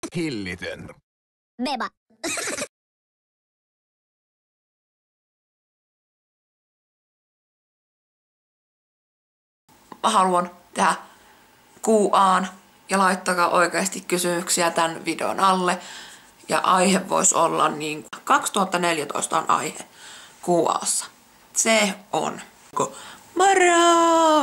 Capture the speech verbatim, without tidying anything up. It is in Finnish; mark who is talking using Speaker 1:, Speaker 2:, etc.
Speaker 1: Hillitön.
Speaker 2: Meba.
Speaker 3: Mä haluan tehdä Q A:n ja laittakaa oikeasti kysymyksiä tämän videon alle. Ja aihe voisi olla niin kaksituhattaneljätoista on aihe Q A:ssa. Se on moro!